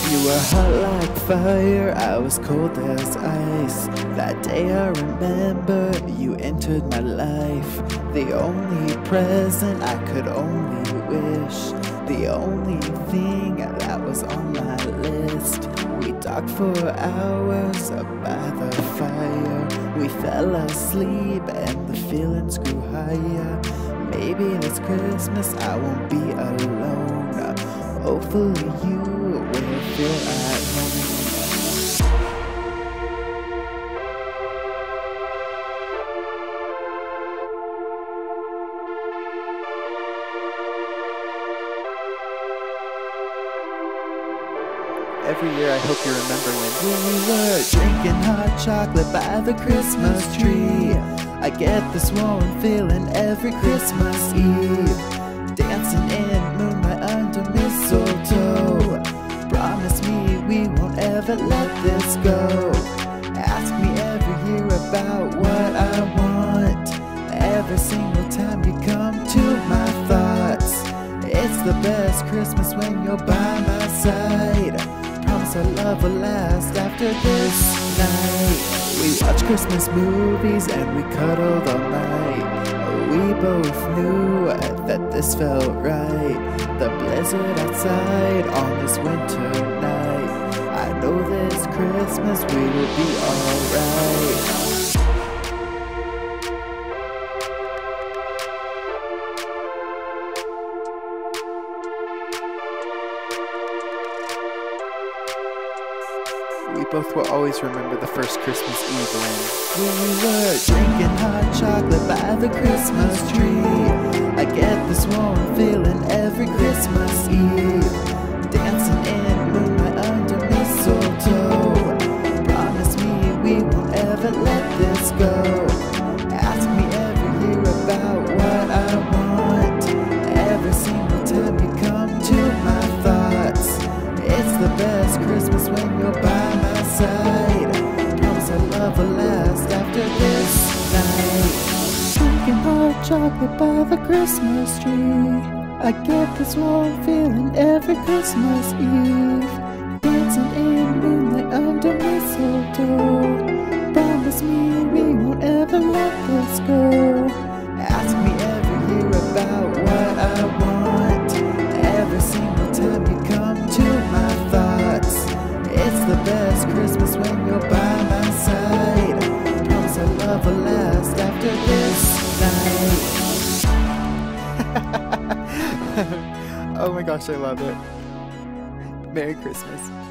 You were hot like fire, I was cold as ice. That day I remember you entered my life. The only present I could only wish, the only thing that was on my list. We talked for hours by the fire. We fell asleep and the feelings grew higher. Maybe this Christmas I won't be alone. Hopefully you will feel at home. Every year I hope you remember when we were drinking hot chocolate by the Christmas tree. I get this warm feeling every Christmas Eve. Dancing in moonlight under mistletoe. Promise me we won't ever let this go. Ask me every year about what I want. Every single time you come to my thoughts. It's the best Christmas when you're by my side. Promise our love will last after this night. We watch Christmas movies and we cuddled all night. We both knew that this felt right. The blizzard outside on this winter night. I know this Christmas we will be alright. We both will always remember the first Christmas Eve when we were drinking hot chocolate by the Christmas tree. I get this warm feeling every Christmas Eve. Dancing in moonlight under mistletoe. Promise me we won't ever let this go. Ask me every year about what I want. Every single time you come to my thoughts. It's the best Christmas when you're by my side. Promise our love will last after this night. Drinking hot chocolate by the Christmas tree. I get this warm feeling every Christmas Eve. Dancing in moonlight under mistletoe. Promise me we won't ever let this go. Ask me every year about what I want. Every single time you come to my thoughts. It's the best Christmas when you're by my side. Promise our love will last after this night. Oh my gosh, I love it. Merry Christmas.